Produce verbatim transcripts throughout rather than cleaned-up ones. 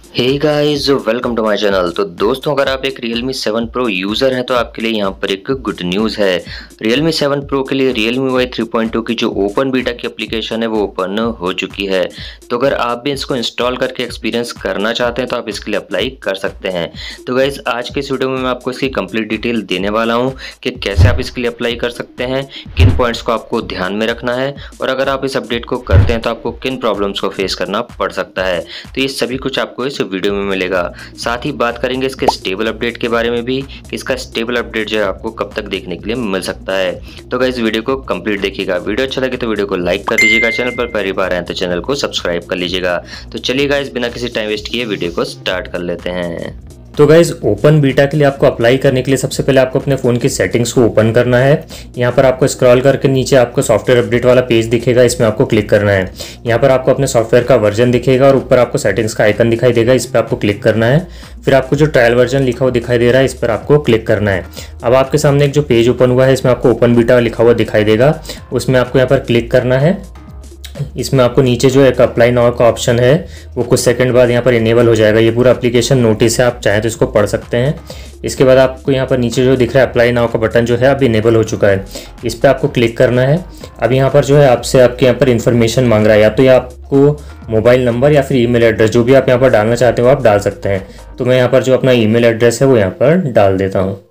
Hey guys, welcome to my channel. तो दोस्तों, अगर आप एक Realme सेवन Pro यूज़र हैं तो आपके लिए यहाँ पर एक गुड न्यूज़ है। Realme सेवन Pro के लिए Realme Y three point two की जो ओपन बीटा की एप्लीकेशन है वो ओपन हो चुकी है। तो अगर आप भी इसको इंस्टॉल करके एक्सपीरियंस करना चाहते हैं तो आप इसके लिए अप्लाई कर सकते हैं। तो गाइस, आज के इस वीडियो में मैं आपको इसकी कंप्लीट डिटेल देने वाला हूँ कि कैसे आप इसके लिए अप्लाई कर सकते हैं, किन पॉइंट्स को आपको ध्यान में रखना है और अगर आप इस अपडेट को करते हैं तो आपको किन प्रॉब्लम्स को फेस करना पड़ सकता है। तो ये सभी कुछ आपको इस वीडियो में मिलेगा। साथ ही बात करेंगे इसके स्टेबल अपडेट के बारे में भी कि इसका स्टेबल अपडेट जो है आपको कब तक देखने के लिए मिल सकता है। तो गाइस, वीडियो को कंप्लीट देखिएगा। वीडियो अच्छा लगे तो वीडियो को लाइक कर दीजिएगा। चैनल पर पहली बार आए तो चैनल को सब्सक्राइब कर लीजिएगा। तो चलिए गाइस, बिना किसी टाइम वेस्ट किए वीडियो को स्टार्ट कर लेते हैं। तो गाइज, ओपन बीटा के लिए आपको अप्लाई करने के लिए सबसे पहले आपको अपने फ़ोन की सेटिंग्स को ओपन करना है। यहाँ पर आपको स्क्रॉल करके नीचे आपको सॉफ्टवेयर अपडेट वाला पेज दिखेगा, इसमें आपको क्लिक करना है। यहाँ पर आपको अपने सॉफ्टवेयर का वर्जन दिखेगा और ऊपर आपको सेटिंग्स का आइकन दिखाई देगा, इस पर आपको क्लिक करना है। फिर आपको जो ट्रायल वर्जन लिखा हुआ दिखाई दे रहा है इस पर आपको क्लिक करना है। अब आपके सामने एक जो पेज ओपन हुआ है इसमें आपको ओपन बीटा लिखा हुआ दिखाई देगा, उसमें आपको यहाँ पर क्लिक करना है। इसमें आपको नीचे जो एक अप्लाई नाउ का ऑप्शन है वो कुछ सेकंड बाद यहाँ पर इनेबल हो जाएगा। ये पूरा एप्लीकेशन नोटिस है, आप चाहें तो इसको पढ़ सकते हैं। इसके बाद आपको यहाँ पर नीचे जो दिख रहा है अप्लाई नाउ का बटन जो है अब इनेबल हो चुका है, इस पर आपको क्लिक करना है। अब यहाँ पर जो है आपसे आपके यहाँ पर इन्फॉर्मेशन मांग रहा है, या तो ये आपको मोबाइल नंबर या फिर ईमेल एड्रेस जो भी आप यहाँ पर डालना चाहते हो आप डाल सकते हैं। तो मैं यहाँ पर जो अपना ईमेल एड्रेस है वो यहाँ पर डाल देता हूँ।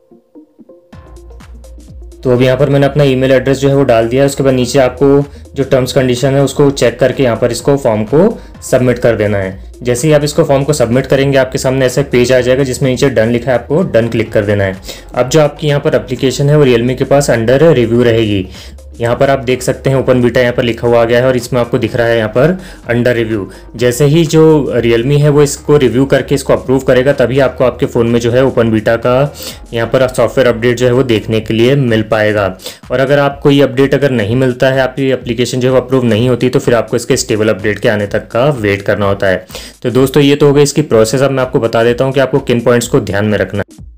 तो अब यहाँ पर मैंने अपना ईमेल एड्रेस जो है वो डाल दिया है। उसके बाद नीचे आपको जो टर्म्स कंडीशन है उसको चेक करके यहाँ पर इसको फॉर्म को सबमिट कर देना है। जैसे ही आप इसको फॉर्म को सबमिट करेंगे आपके सामने ऐसा पेज आ जाएगा जिसमें नीचे डन लिखा है, आपको डन क्लिक कर देना है। अब जो आपकी यहाँ पर एप्लीकेशन है वो रियलमी के पास अंडर रिव्यू रहेगी। यहाँ पर आप देख सकते हैं ओपन बीटा यहाँ पर लिखा हुआ आ गया है और इसमें आपको दिख रहा है यहाँ पर अंडर रिव्यू। जैसे ही जो रियलमी है वो इसको रिव्यू करके इसको अप्रूव करेगा तभी आपको आपके फ़ोन में जो है ओपन बीटा का यहाँ पर सॉफ्टवेयर अपडेट जो है वो देखने के लिए मिल पाएगा। और अगर आपको ये अपडेट अगर नहीं मिलता है, आपकी एप्लीकेशन जो है वो अप्रूव नहीं होती, तो फिर आपको इसके स्टेबल अपडेट के आने तक का वेट करना होता है। तो दोस्तों, ये तो हो गई इसकी प्रोसेस। अब मैं आपको बता देता हूँ कि आपको किन पॉइंट्स को ध्यान में रखना है।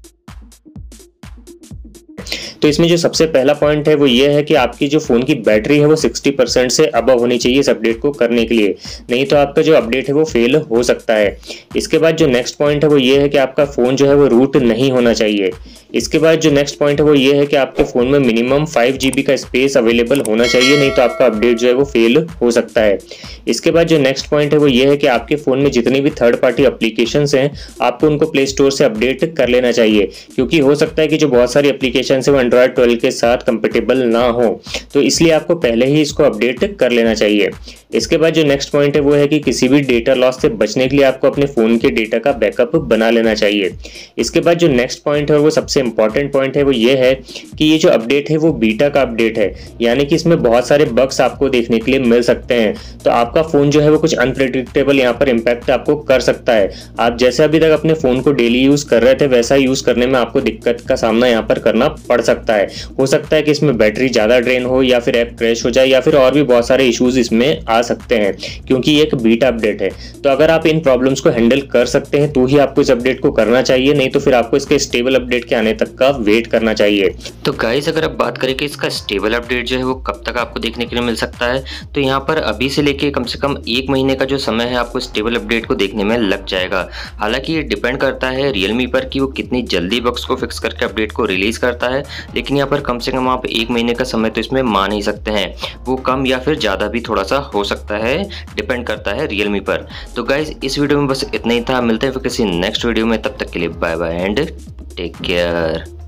तो इसमें जो सबसे पहला पॉइंट है वो ये है कि आपकी जो फ़ोन की बैटरी है वो साठ परसेंट से अबव होनी चाहिए इस अपडेट को करने के लिए, नहीं तो आपका जो अपडेट है वो फेल हो सकता है। इसके बाद जो नेक्स्ट पॉइंट है वो ये है कि आपका फ़ोन जो है वो रूट नहीं होना चाहिए। इसके बाद जो नेक्स्ट पॉइंट है वो ये है कि आपके फ़ोन में मिनिमम फाइव जी बी का स्पेस अवेलेबल होना चाहिए, नहीं तो आपका अपडेट जो है वो फेल हो सकता है। इसके बाद जो नेक्स्ट पॉइंट है वो ये है कि आपके फ़ोन में जितनी भी थर्ड पार्टी एप्लीकेशंस हैं आपको उनको प्ले स्टोर से अपडेट कर लेना चाहिए, क्योंकि हो सकता है कि जो बहुत सारी एप्लीकेशंस है वो एंड्रॉयड ट्वेल्व के साथ कंपेटेबल ना हो, तो इसलिए आपको पहले ही इसको अपडेट कर लेना चाहिए। इसके बाद जो नेक्स्ट पॉइंट है वो है कि किसी भी डेटा लॉस से बचने के लिए आपको अपने फ़ोन के डेटा का बैकअप बना लेना चाहिए। इसके बाद जो नेक्स्ट पॉइंट है वो सबसे इंपॉर्टेंट पॉइंट है वो ये है कि ये जो अपडेट है वो बीटा का अपडेट है, यानी कि इसमें बहुत सारे बग्स आपको देखने के लिए मिल सकते हैं। तो आपका फ़ोन जो है वो कुछ अनप्रेडिक्टेबल यहाँ पर इम्पैक्ट आपको कर सकता है। आप जैसे अभी तक अपने फ़ोन को डेली यूज़ कर रहे थे वैसा यूज़ करने में आपको दिक्कत का सामना यहाँ पर करना पड़ सकता है। हो सकता है कि इसमें बैटरी ज़्यादा ड्रेन हो या फिर ऐप क्रैश हो जाए या फिर और भी बहुत सारे इश्यूज इसमें आ सकते हैं, क्योंकि ये एक बीटा अपडेट है। तो अगर आप इन प्रॉब्लम्स को हैंडल कर सकते हैं तो ही आपको इस अपडेट को करना चाहिए, नहीं तो फिर आपको इसके स्टेबल अपडेट के आने तक का वेट करना चाहिए। तो गाइस, अगर आप बात करें कि इसका स्टेबल अपडेट जो है वो कब तक आपको देखने के लिए मिल सकता है, तो यहाँ पर अभी से लेके कम से कम एक महीने का जो समय है आपको स्टेबल अपडेट को देखने में लग जाएगा। हालांकि ये डिपेंड करता है रियलमी पर कि वो कितनी जल्दी बग्स को फिक्स करके अपडेट को रिलीज करता है, लेकिन यहाँ पर कम से कम आप एक महीने का समय तो इसमें मान ही सकते हैं। वो कम या फिर ज़्यादा भी थोड़ा सा हो सकता है, डिपेंड करता है रियलमी पर। तो गाइस, इस वीडियो में बस इतना ही था। मिलते हैं फिर किसी नेक्स्ट वीडियो में, तब तक के लिए bye bye and take care.